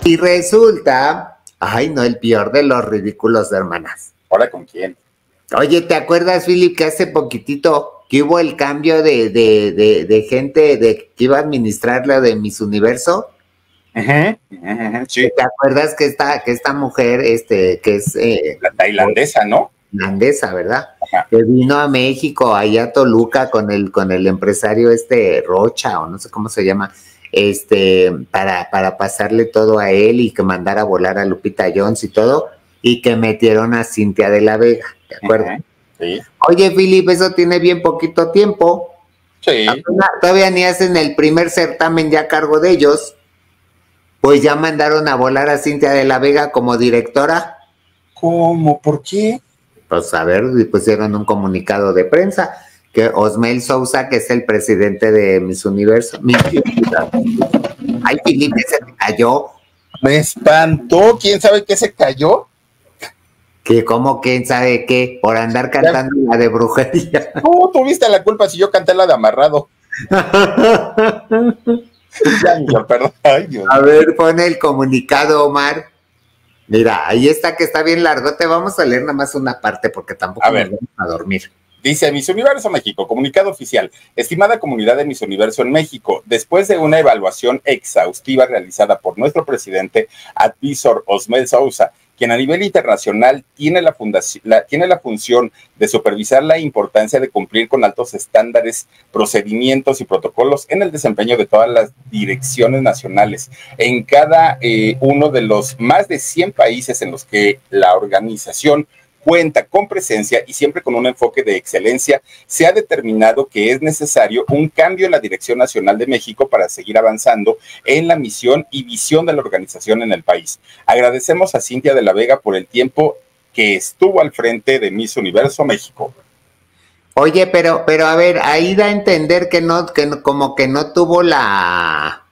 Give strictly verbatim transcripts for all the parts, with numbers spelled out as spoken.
Y resulta, ay no, el peor de los ridículos de hermanas. ¿Ahora con quién? Oye, ¿te acuerdas, Philip, que hace poquitito que hubo el cambio de, de, de, de gente de, que iba a administrar lo de Miss Universo? Ajá, ajá, sí. ¿Te acuerdas que esta, que esta mujer, este, que es... Eh, la tailandesa, ¿no? Tailandesa, ¿verdad? Ajá. Que vino a México, allá a Toluca, con el, con el empresario este Rocha, o no sé cómo se llama, este, para, para pasarle todo a él y que mandara a volar a Lupita Jones y todo, y que metieron a Cintia de la Vega, ¿de acuerdo? Ajá, sí. Oye, Philip, eso tiene bien poquito tiempo. Sí. Todavía ni hacen el primer certamen ya a cargo de ellos. Pues ya mandaron a volar a Cintia de la Vega como directora. ¿Cómo? ¿Por qué? Pues a ver, pusieron un comunicado de prensa que Osmel Sousa, que es el presidente de Miss Universo. Miss Ay, Felipe, se te cayó. Me espantó. ¿Quién sabe qué se cayó? Que como quién sabe qué, por andar cantando ya. La de brujería. No, tuviste la culpa si yo canté la de amarrado. Ya, yo, perdón. Ay, Dios. A ver, pone el comunicado, Omar. Mira, ahí está, que está bien largo. Te vamos a leer nada más una parte porque tampoco a ver, nos vamos a dormir. Dice Miss Universo México, comunicado oficial. Estimada comunidad de Miss Universo en México, después de una evaluación exhaustiva realizada por nuestro presidente, advisor Osmel Sousa, quien a nivel internacional tiene la, la, tiene la función de supervisar la importancia de cumplir con altos estándares, procedimientos y protocolos en el desempeño de todas las direcciones nacionales, en cada eh, uno de los más de cien países en los que la organización cuenta con presencia y siempre con un enfoque de excelencia, se ha determinado que es necesario un cambio en la Dirección Nacional de México para seguir avanzando en la misión y visión de la organización en el país. Agradecemos a Cintia de la Vega por el tiempo que estuvo al frente de Miss Universo México. Oye, pero, pero a ver, ahí da a entender que no, que no, como que no tuvo la,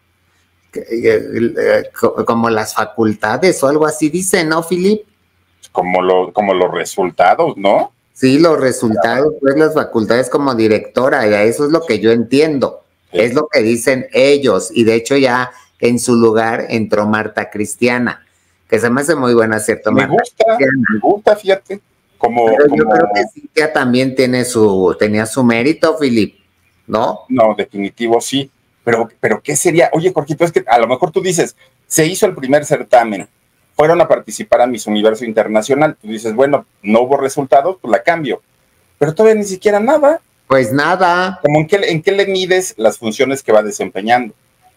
que, como las facultades o algo así, dice, ¿no, Philip? Como, lo, como los resultados, ¿no? Sí, los resultados, pues las facultades como directora, ya eso es lo que yo entiendo, sí. Es lo que dicen ellos, y de hecho ya en su lugar entró Marta Cristiana, que se me hace muy buena, ¿cierto? Me Marta gusta, Cristiana. me gusta, fíjate. Como, Pero como... yo creo que Cintia también tiene su, tenía su mérito, Philip, ¿no? No, definitivo sí, pero, pero ¿qué sería? Oye, Jorgito, es que a lo mejor tú dices, se hizo el primer certamen, fueron a participar a Miss Universo Internacional, tú dices, bueno, no hubo resultados, pues la cambio, pero todavía ni siquiera nada. Pues nada. ¿Cómo en qué, en qué le mides las funciones que va desempeñando?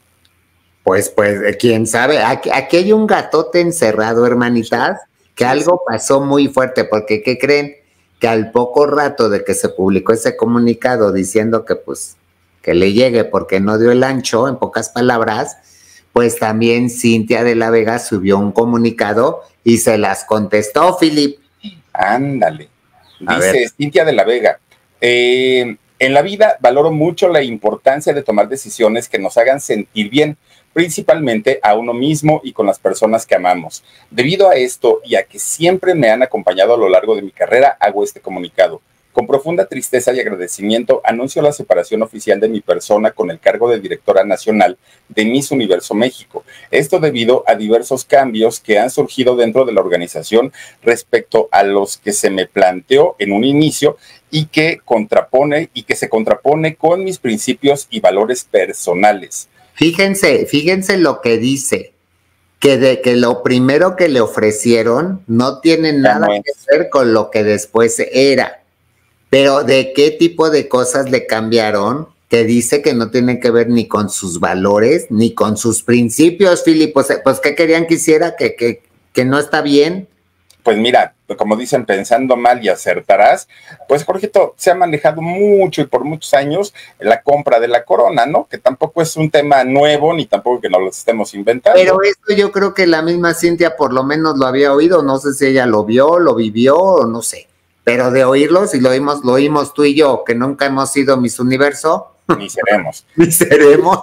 Pues, pues, quién sabe, aquí, aquí hay un gatote encerrado, hermanitas, que sí, algo pasó muy fuerte, porque ¿qué creen? Que al poco rato de que se publicó ese comunicado diciendo que pues, que le llegue porque no dio el ancho, en pocas palabras, pues también Cintia de la Vega subió un comunicado y se las contestó, Philip. Ándale. Dice Cintia de la Vega, eh, en la vida valoro mucho la importancia de tomar decisiones que nos hagan sentir bien, principalmente a uno mismo y con las personas que amamos. Debido a esto y a que siempre me han acompañado a lo largo de mi carrera, hago este comunicado. Con profunda tristeza y agradecimiento, anuncio la separación oficial de mi persona con el cargo de directora nacional de Miss Universo México. Esto debido a diversos cambios que han surgido dentro de la organización respecto a los que se me planteó en un inicio y que contrapone y que se contrapone con mis principios y valores personales. Fíjense, fíjense lo que dice. Que, de, que lo primero que le ofrecieron no tiene nada no que ver con lo que después era. Pero ¿de qué tipo de cosas le cambiaron? Que dice que no tiene que ver ni con sus valores, ni con sus principios, Philip. Pues, pues ¿qué querían que hiciera? ¿Que, que, que no está bien? Pues mira, como dicen, pensando mal y acertarás, pues Jorgito, se ha manejado mucho y por muchos años la compra de la corona, ¿no? Que tampoco es un tema nuevo, ni tampoco que nos lo estemos inventando. Pero esto yo creo que la misma Cintia por lo menos lo había oído, no sé si ella lo vio, lo vivió, o no sé. Pero de oírlo, si lo oímos, lo oímos tú y yo, que nunca hemos sido Miss Universo. Ni seremos. Ni seremos.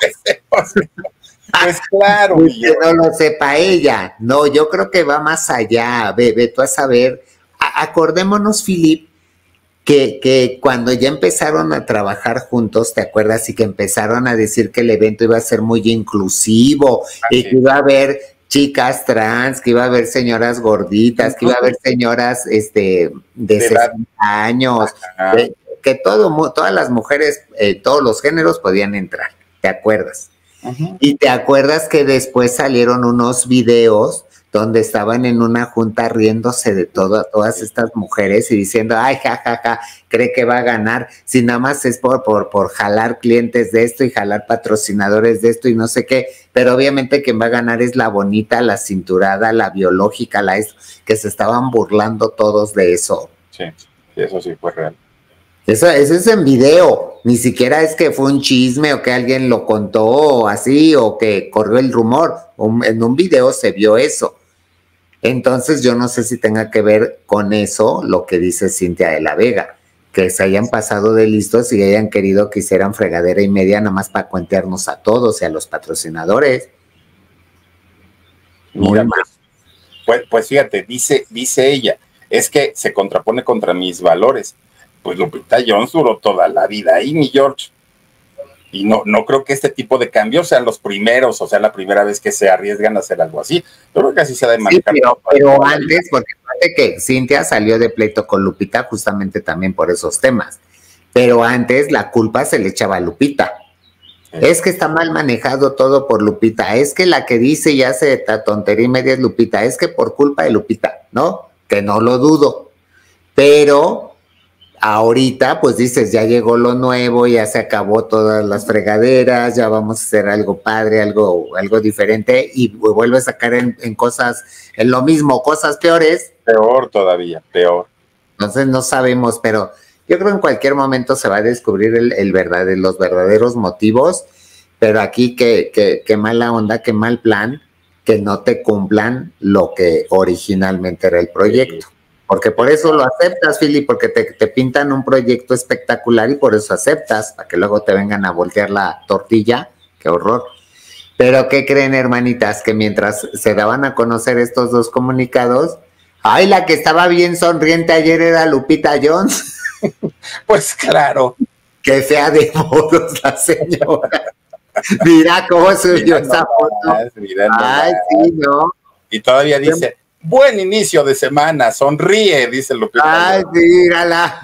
Pues claro. Pues que no lo sepa ella. No, yo creo que va más allá. Ve, ve tú a saber. A acordémonos, Philip, que, que cuando ya empezaron a trabajar juntos, ¿te acuerdas? Y que empezaron a decir que el evento iba a ser muy inclusivo, así y que iba a haber chicas trans, que iba a haber señoras gorditas, que iba a haber señoras este, de, de sesenta años, de, que todo, todas las mujeres, eh, todos los géneros podían entrar, ¿te acuerdas? Uh-huh. Y te acuerdas que después salieron unos videos donde estaban en una junta riéndose de todo, todas estas mujeres y diciendo, ay, jajaja, ja, ja, cree que va a ganar, si nada más es por, por, por jalar clientes de esto y jalar patrocinadores de esto y no sé qué, pero obviamente quien va a ganar es la bonita, la cinturada, la biológica, la esto, que se estaban burlando todos de eso. Sí, eso sí fue real. Eso, eso es en video, ni siquiera es que fue un chisme o que alguien lo contó o así, o que corrió el rumor, un, en un video se vio eso. Entonces yo no sé si tenga que ver con eso lo que dice Cintia de la Vega, que se hayan pasado de listos y hayan querido que hicieran fregadera y media nada más para cuentearnos a todos y a los patrocinadores. Muy mal. Pues, pues fíjate, dice, dice ella, es que se contrapone contra mis valores. Pues Lupita Jones duró toda la vida ahí, mi George. Y no, no creo que este tipo de cambios sean los primeros, o sea, la primera vez que se arriesgan a hacer algo así. Yo creo que así se ha de manejar. Sí, pero, pero antes, porque fíjate que Cintia salió de pleito con Lupita justamente también por esos temas. Pero antes la culpa se le echaba a Lupita. Sí. Es que está mal manejado todo por Lupita. Es que la que dice y hace tontería y media es Lupita. Es que por culpa de Lupita, ¿no? Que no lo dudo. Pero ahorita, pues dices, ya llegó lo nuevo, ya se acabó todas las fregaderas, ya vamos a hacer algo padre, algo, algo diferente, y vuelve a sacar en, en cosas, en lo mismo, cosas peores. Peor todavía, peor. Entonces no sabemos, pero yo creo que en cualquier momento se va a descubrir el, el verdadero, los verdaderos motivos, pero aquí qué, qué, qué mala onda, qué mal plan, que no te cumplan lo que originalmente era el proyecto. Sí. Porque por eso lo aceptas, Philly, porque te, te pintan un proyecto espectacular y por eso aceptas, para que luego te vengan a voltear la tortilla. ¡Qué horror! Pero ¿qué creen, hermanitas? Que mientras se daban a conocer estos dos comunicados, ¡ay, la que estaba bien sonriente ayer era Lupita Jones! Pues claro. ¡Qué fea de modos la señora! Mira cómo subió esa foto. ¡Ay, sí, no! Y todavía dice... Buen inicio de semana, sonríe, dice Lupita. Ay, mírala.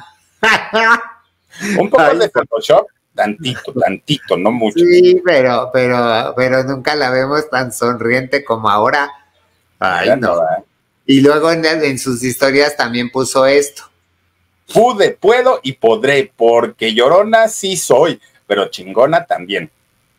Un poco Ay, de Photoshop, tantito, tantito, no mucho. Sí, pero, pero, pero nunca la vemos tan sonriente como ahora. Ay, no. no. Y luego en, en sus historias también puso esto. Pude, puedo y podré, porque llorona sí soy, pero chingona también.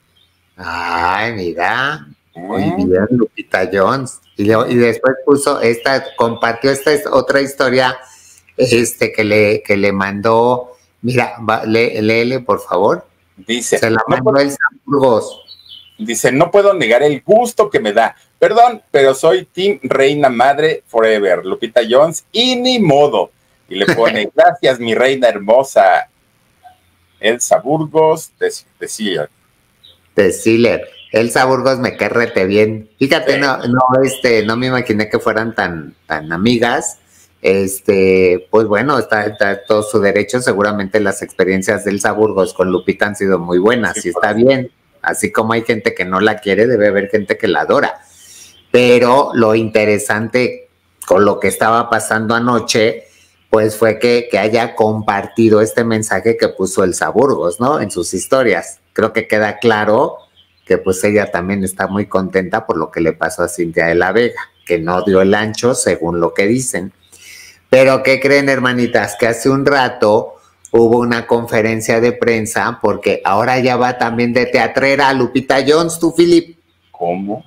Ay, mira. Muy bien, Lupita Jones. Y, le, y después puso esta, compartió esta otra historia este, que, le, que le mandó. Mira, va, lé, léele, por favor. Dice. Se la mandó no el Burgos. Dice, no puedo negar el gusto que me da. Perdón, pero soy Team Reina Madre Forever, Lupita Jones, y ni modo. Y le pone, gracias, mi reina hermosa. Elsa Burgos, de, de Sealer. De Sealer. Elsa Burgos me cae rete bien. Fíjate, sí. no, no, este, no me imaginé que fueran tan, tan amigas. Este, pues bueno, está, está todo su derecho. Seguramente las experiencias de Elsa Burgos con Lupita han sido muy buenas, sí, y está bien. Así como hay gente que no la quiere, debe haber gente que la adora. Pero lo interesante con lo que estaba pasando anoche, pues fue que, que haya compartido este mensaje que puso Elsa Burgos, ¿no? En sus historias. Creo que queda claro que pues ella también está muy contenta por lo que le pasó a Cintia de la Vega, que no dio el ancho según lo que dicen. Pero ¿qué creen, hermanitas? Que hace un rato hubo una conferencia de prensa, porque ahora ya va también de teatrera Lupita Jones, tú, Philip. ¿Cómo?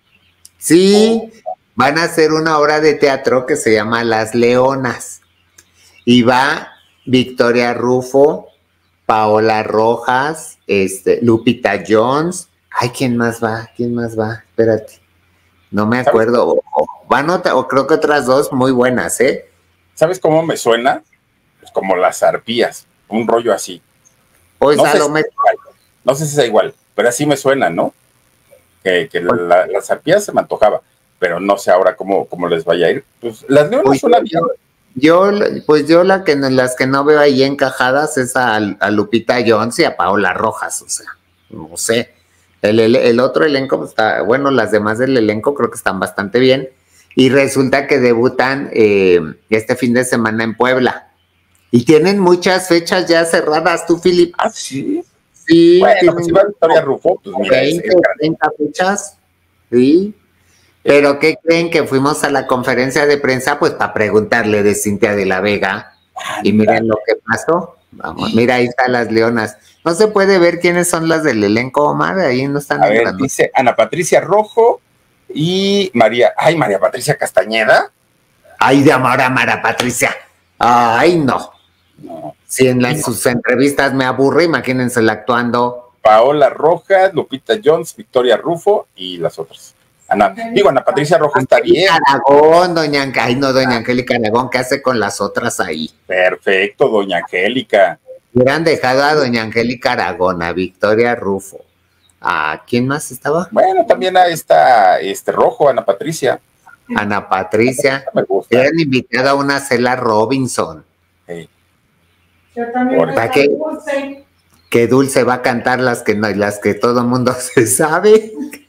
Sí, ¿Cómo? Van a hacer una obra de teatro que se llama Las Leonas. Y va Victoria Rufo, Paola Rojas, este, Lupita Jones. Ay, ¿quién más va? ¿Quién más va? Espérate. No me acuerdo. O, o, van otra, o creo que otras dos muy buenas, ¿eh? ¿Sabes cómo me suena? Pues como las arpías, un rollo así. Pues no, a sé lo si mejor. no sé si es igual, pero así me suena, ¿no? Que, que pues, la, las arpías se me antojaba, pero no sé ahora cómo, cómo les vaya a ir. Pues las leonas pues suena bien. Yo, pues yo la que, las que no veo ahí encajadas es a, a Lupita Jones y a Paola Rojas, o sea, no sé. El, el, el otro elenco está, bueno, las demás del elenco creo que están bastante bien. Y resulta que debutan eh, este fin de semana en Puebla. Y tienen muchas fechas ya cerradas, ¿tú, Philip? Ah, sí. Sí. Bueno, pues si va Victoria Rufo, pues mira. veinte, treinta fechas. Sí. Pero ¿qué creen? Que fuimos a la conferencia de prensa pues para preguntarle de Cintia de la Vega. Y miren lo que pasó. Vamos, mira, ahí están las leonas. No se puede ver quiénes son las del elenco, Omar, ahí no están A ver, entrando. dice Ana Patricia Rojo y María, ay, María Patricia Castañeda. Ay, de amor a María Patricia. Ay, no. no. Si en, la, en sus entrevistas me aburre, imagínensela actuando. Paola Rojas, Lupita Jones, Victoria Rufo y las otras. Ana, digo, Ana Patricia Rojo está bien. Aragón, doña Angélica, ay no, doña Angélica Aragón, ¿qué hace con las otras ahí? Perfecto, doña Angélica. Hubieran dejado a doña Angélica Aragón, a Victoria Rufo. ¿A quién más estaba? Bueno, también a esta, este Rojo, Ana Patricia. Ana Patricia. Me gusta. Hubieran invitado a una Cela Robinson. Sí. Yo también. ¿Para qué? Dulce. Que Dulce va a cantar las que no, las que todo el mundo se sabe.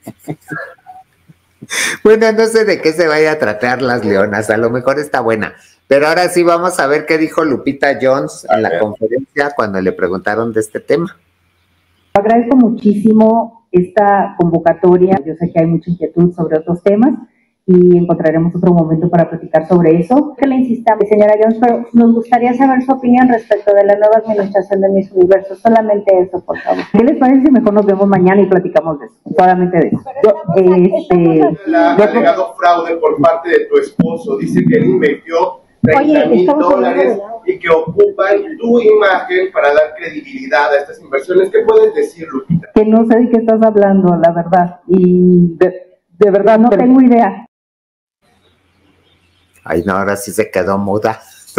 Bueno, no sé de qué se vaya a tratar las leonas, a lo mejor está buena. Pero ahora sí vamos a ver qué dijo Lupita Jones en la conferencia cuando le preguntaron de este tema. Agradezco muchísimo esta convocatoria. Yo sé que hay mucha inquietud sobre otros temas y encontraremos otro momento para platicar sobre eso. Que le insistamos, señora Jones, pero nos gustaría saber su opinión respecto de la nueva administración de Miss Universo. Solamente eso, por favor. ¿Qué les parece si mejor nos vemos mañana y platicamos de eso? Solamente de eso. Yo, este, el alegado fraude por parte de tu esposo. Dice que él invirtió treinta mil dólares y que ocupan tu imagen para dar credibilidad a estas inversiones. ¿Qué puedes decir, Lupita? Que no sé de qué estás hablando, la verdad. Y de, de verdad no pero... tengo idea. Ay, no, ahora sí se quedó muda.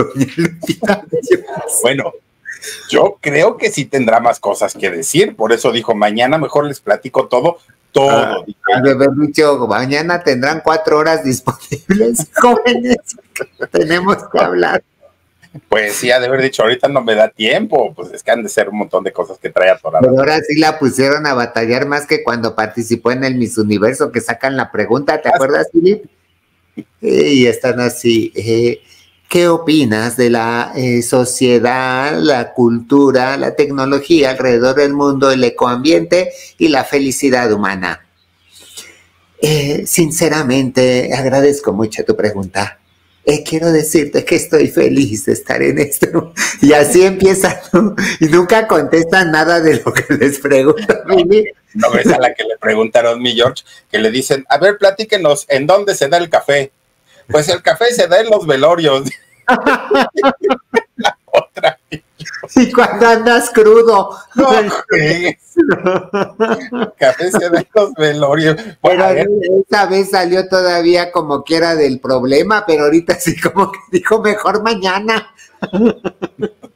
Bueno, yo creo que sí tendrá más cosas que decir, por eso dijo, mañana mejor les platico todo, todo. Ah, de haber dicho, mañana tendrán cuatro horas disponibles, jóvenes, tenemos que hablar. Pues sí, ha de haber dicho, ahorita no me da tiempo, pues es que han de ser un montón de cosas que trae atoradas. Pero ahora sí la pusieron a batallar más que cuando participó en el Miss Universo, que sacan la pregunta, ¿te acuerdas, Philip? Y están así, eh, ¿qué opinas de la eh, sociedad, la cultura, la tecnología alrededor del mundo, el ecoambiente y la felicidad humana? Eh, sinceramente, agradezco mucho tu pregunta. Eh, quiero decirte que estoy feliz de estar en esto. Y así empiezan, ¿no? Y nunca contestan nada de lo que les preguntan. No ves a la que le preguntaron, mi George, que le dicen, a ver, platíquenos, ¿en dónde se da el café? Pues el café se da en los velorios. La otra. Y cuando andas crudo. No, el café se da en los velorios. Pero esa vez salió todavía como que era del problema, pero ahorita sí como que dijo mejor mañana.